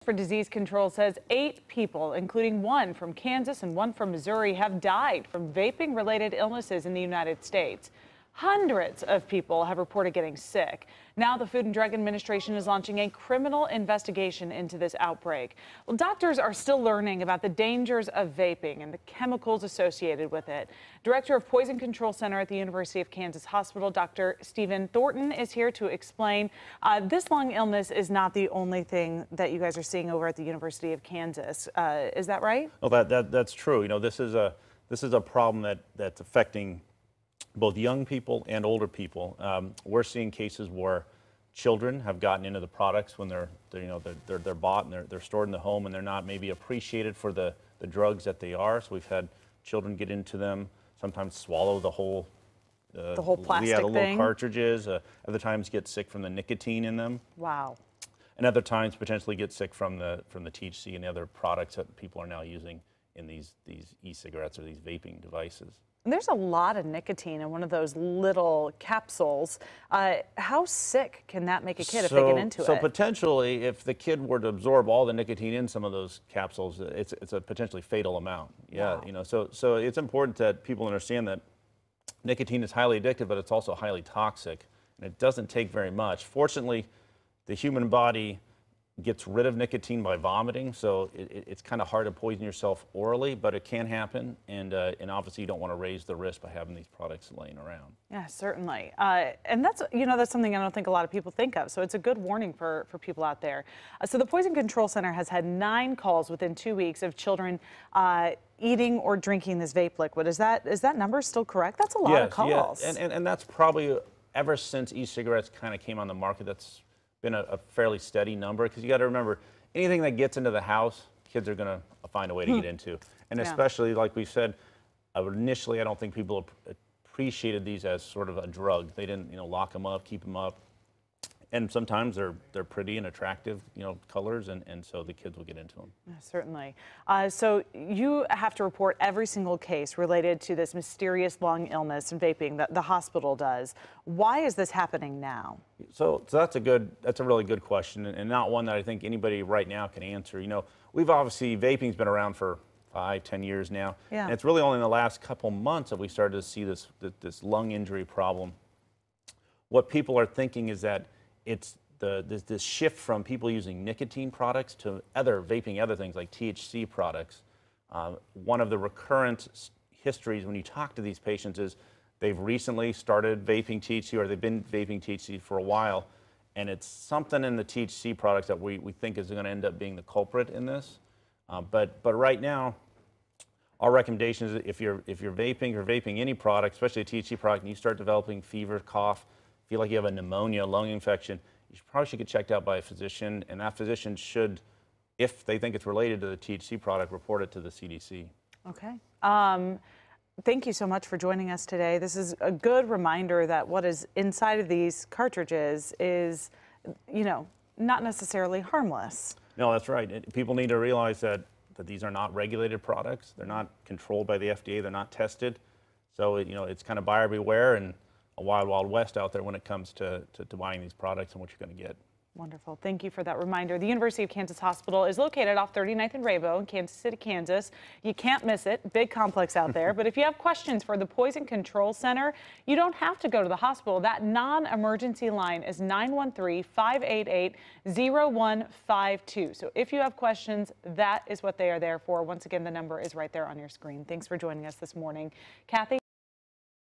For Disease Control says 8 people, including one from Kansas and one from Missouri, have died from vaping-related illnesses in the United States. Hundreds of people have reported getting sick. Now the Food and Drug Administration is launching a criminal investigation into this outbreak. Well, doctors are still learning about the dangers of vaping and the chemicals associated with it. Director of Poison Control Center at the University of Kansas Hospital, Dr. Stephen Thornton, is here to explain this lung illness is not the only thing that you guys are seeing over at the University of Kansas. Is that right? Well, that's true. You know, this is a problem that's affecting both young people and older people. We're seeing cases where children have gotten into the products when they're bought and they're stored in the home, and they're not maybe appreciated for the drugs that they are. So we've had children get into them, sometimes swallow the whole plastic the little thing. cartridges. Other times get sick from the nicotine in them. Wow. And other times potentially get sick from the THC and the other products that people are now using in these e-cigarettes or these vaping devices. There's a lot of nicotine in one of those little capsules. How sick can that make a kid if they get into it? So potentially, if the kid were to absorb all the nicotine in some of those capsules, it's a potentially fatal amount. Yeah, wow. You know, so it's important that people understand that nicotine is highly addictive, but it's also highly toxic, and it doesn't take very much. Fortunately, the human body gets rid of nicotine by vomiting, so it's kind of hard to poison yourself orally, but it can happen, and obviously you don't want to raise the risk by having these products laying around. Yeah, certainly. And that's something I don't think a lot of people think of, so it's a good warning for people out there. So the Poison Control Center has had 9 calls within 2 weeks of children eating or drinking this vape liquid. Is that number still correct? That's a lot of calls. Yeah, and that's probably ever since e-cigarettes kind of came on the market, that's been a fairly steady number, because you got to remember, anything that gets into the house, kids are going to find a way to get into. And especially, like we said, initially I don't think people appreciated these as sort of a drug. They didn't, lock them up, keep them up. And sometimes they're pretty and attractive, colors, and so the kids will get into them. Yeah, certainly. So you have to report every single case related to this mysterious lung illness and vaping that the hospital does. Why is this happening now? So that's a really good question, and not one that I think anybody right now can answer. We've obviously, vaping's been around for 5-10 years now. Yeah. And it's really only in the last couple months that we started to see this lung injury problem. What people are thinking is that it's this shift from people using nicotine products to vaping other things like THC products. One of the recurrent histories when you talk to these patients is they've recently started vaping THC, or they've been vaping THC for a while, and it's something in the THC products that we think is going to end up being the culprit in this. But right now, our recommendation is if you're vaping any product, especially a THC product, and you start developing fever, cough, feel like you have a pneumonia, lung infection, you probably should get checked out by a physician, and that physician should, if they think it's related to the THC product, report it to the CDC. Okay. Thank you so much for joining us today. This is a good reminder that what is inside of these cartridges is, not necessarily harmless. No, that's right. People need to realize that these are not regulated products. They're not controlled by the FDA. They're not tested. So, it's kind of buyer beware, and a wild, wild west out there when it comes to buying these products and what you're going to get. Wonderful. Thank you for that reminder. The University of Kansas Hospital is located off 39th and Rainbow in Kansas City, Kansas. You can't miss it. Big complex out there. But if you have questions for the Poison Control Center, you don't have to go to the hospital. That non-emergency line is 913-588-0152. So if you have questions, that is what they are there for. Once again, the number is right there on your screen. Thanks for joining us this morning. Kathy?